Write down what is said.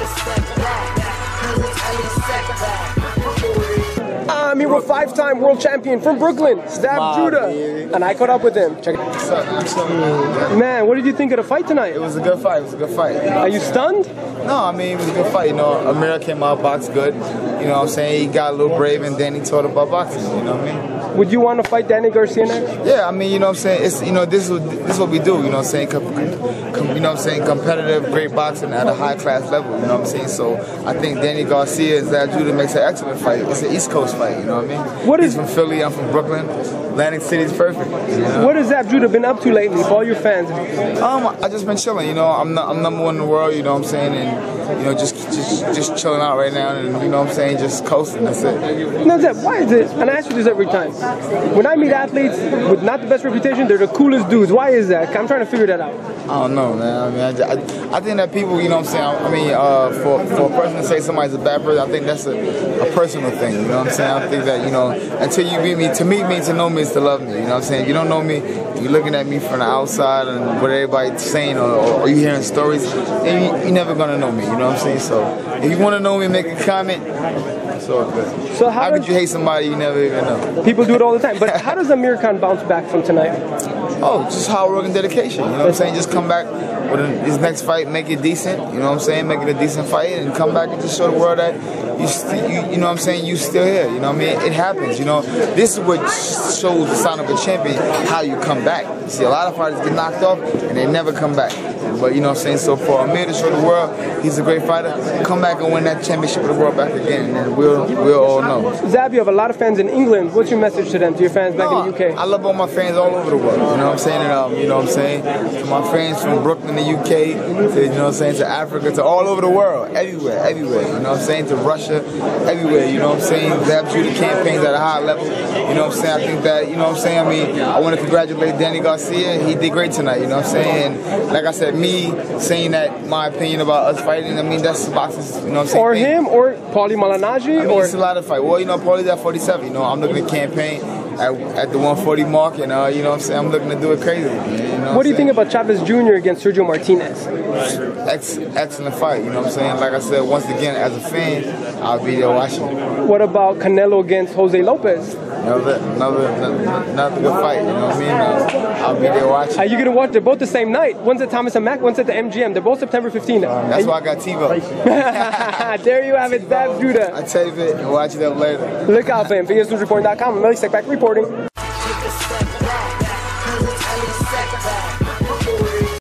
I'm here with five-time world champion from Brooklyn, Zab Judah, and I caught up with him. Check it out. Man, what did you think of the fight tonight? It was a good fight. It was a good fight. Are you stunned? No, I mean, it was a good fight. You know, Amir came out box good. You know what I'm saying? He got a little brave, and then he taught about boxing. You know what I mean? Would you want to fight Danny Garcia next? Yeah, I mean, you know what I'm saying? It's, you know, this is what we do. You know what I'm saying? You know what I'm saying? Competitive, great boxing at a high-class level. You know what I'm saying? So I think Danny Garcia and Zab Judah makes an excellent fight. It's an East Coast fight. You know what I mean? He's from Philly. I'm from Brooklyn. Atlantic City's perfect. You know? What has Zab Judah been up to lately for all your fans? I just been chilling. You know, I'm number one in the world. You know what I'm saying? And you know, just chilling out right now, and you know what I'm saying, just coasting. That's it. Now, Zab, why is it? And I ask you this every time. When I meet athletes with not the best reputation, they're the coolest dudes. Why is that? I'm trying to figure that out. I don't know, man. I mean, I think that people, you know what I'm saying. I mean, for a person to say somebody's a bad person, I think that's a personal thing. You know what I'm saying? I think that, you know, until you meet me, to meet me, to know me is to love me. You know what I'm saying? You don't know me, you're looking at me from the outside and what everybody's saying, or you hearing stories, and you're never gonna know me. You know what I'm saying? So if you want to know me, make a comment. It's all good. So how could you hate somebody you never even know? People do it all the time. But how does Amir Khan bounce back from tonight? Oh, just hard work and dedication. You know what I'm saying? Just come back with his next fight, make it decent. You know what I'm saying? Make it a decent fight, and come back and just show the world that you know what I'm saying? You still here. You know what I mean? It happens. You know, this is what shows the sign of a champion, how you come back. You see, a lot of fighters get knocked off and they never come back. But you know what I'm saying? So for Amir to show the world he's a great fighter, come back and win that championship of the world back again, and then we'll all know. Zab, you have a lot of fans in England. What's your message to them, to your fans back in the UK? I love all my fans all over the world. You know what I'm saying? And, you know what I'm saying? To my fans from Brooklyn, the UK, to, you know what I'm saying, to Africa, to all over the world, everywhere. You know what I'm saying? To Russia, everywhere. You know what I'm saying? Zab Judah campaigns at a high level. You know what I'm saying? I think that, you know what I'm saying? I mean, I want to congratulate Danny Garcia. He did great tonight. You know what I'm saying? And like I said, me saying that my opinion about us fighting, I mean, that's boxing. You know what I'm saying? Or him, or Paulie Malignaggi, I mean, it's a lot of fight. Well, you know, Paulie's at 47. You know, I'm looking to campaign at the 140 mark, and you know what I'm saying? I'm looking to do it crazy. You know what do you think about Chavez Jr. against Sergio Martinez? Excellent fight. You know what I'm saying? Like I said, once again, as a fan, I'll be there watching. What about Canelo against Jose Lopez? Another good fight, you know what I mean? I'll be there watching. Are you going to watch? They're both the same night. One's at Thomas & Mack, one's at the MGM. They're both September 15th. That's why I got TiVo. There you have it, Zab Judah. I tape it and watch it up later. Look out for him. VSNewsReport.com. I'm Melly Steckback reporting.